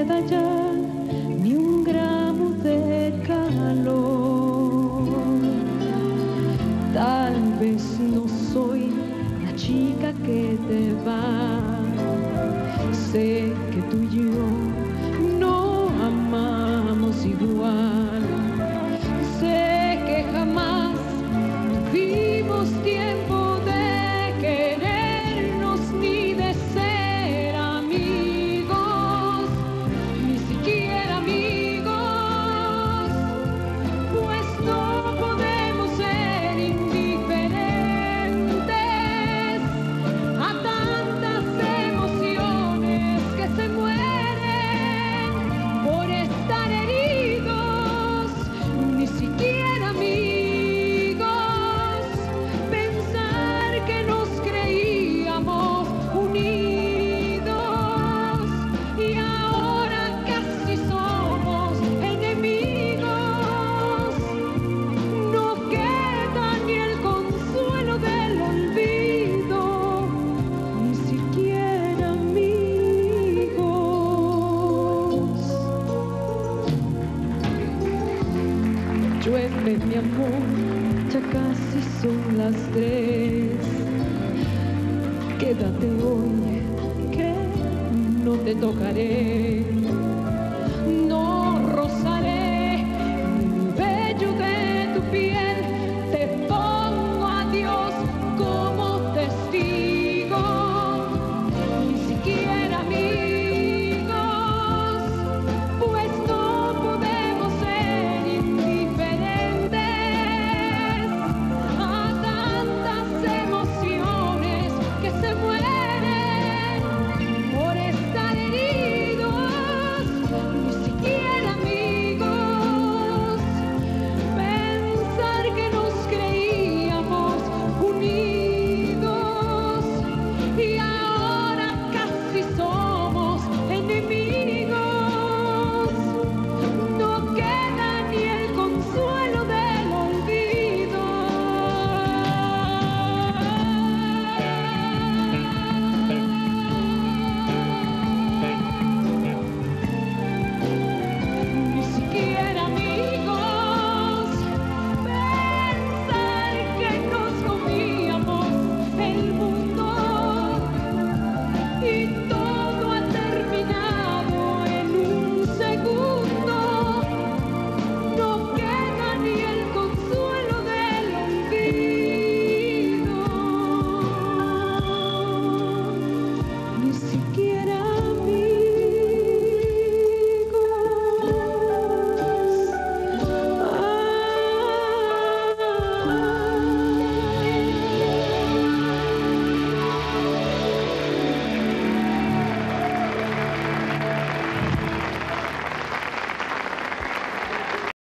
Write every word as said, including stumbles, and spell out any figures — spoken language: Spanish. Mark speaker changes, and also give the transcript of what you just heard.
Speaker 1: queda ya ni un gramo de calor. Tal vez no soy la chica que te va. Sé que tú y yo no amamos igual. Sé que jamás tuvimos tiempo de querernos ni de ser amigos, ni siquiera amigos, pues no podemos ser indiferentes a tantas emociones que se mueren por estar heridos, ni siquiera amigos. Pensar que nos creíamos unidos y ahora casi somos enemigos. No queda ni el consuelo del olvido, ni siquiera amigos. Llueve, mi amor, ya casi son las tres. Quédate hoy, que no te tocaré.